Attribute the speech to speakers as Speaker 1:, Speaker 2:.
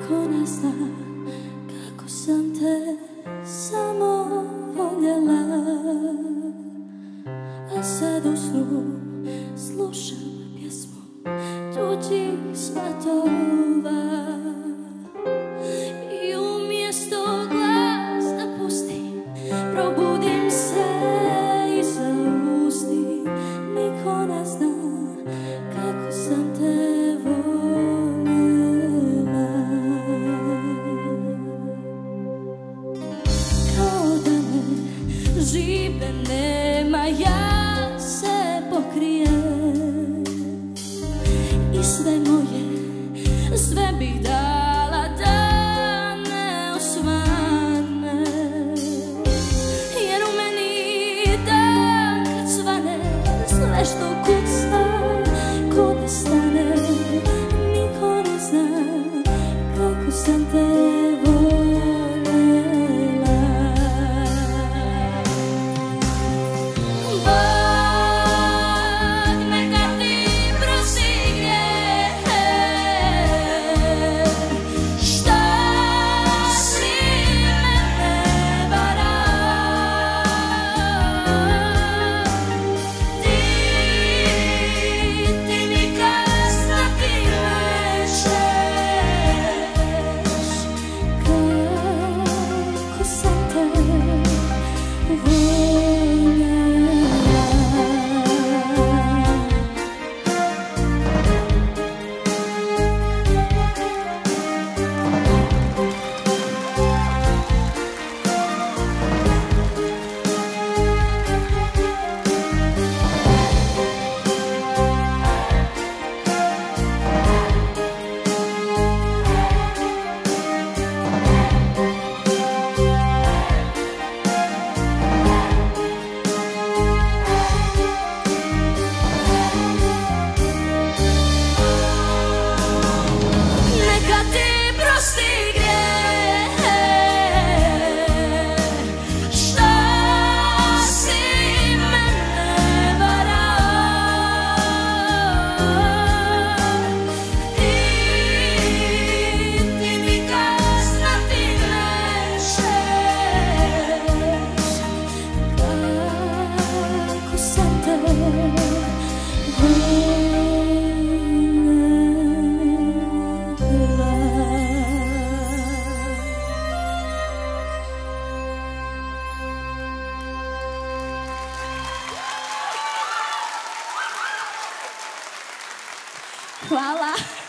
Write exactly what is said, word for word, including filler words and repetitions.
Speaker 1: niko ne zna kako sam te samo voljela. A sad u snu slušam pjesmu tuđih svatova i umjesto glas da pustim, probudim se i zaustim. Niko ne zna kako sam te voljela. Kao da me žive nema, ja se pokrijem i sve moje, sve bih dala da ne osvane. Jer u meni dan kad svane, sve što kuca ko da stane. Niko ne zna kako sam te voljela. Bog neka ti prosti grijeh što si mene varao. Ti, ti mi kasno ti lešeš kako sam te voljela. Neka ti prosti grijeh što si mene varao. Ti, ti mi kasno ti lešeš kako sam te voljela. Hvala.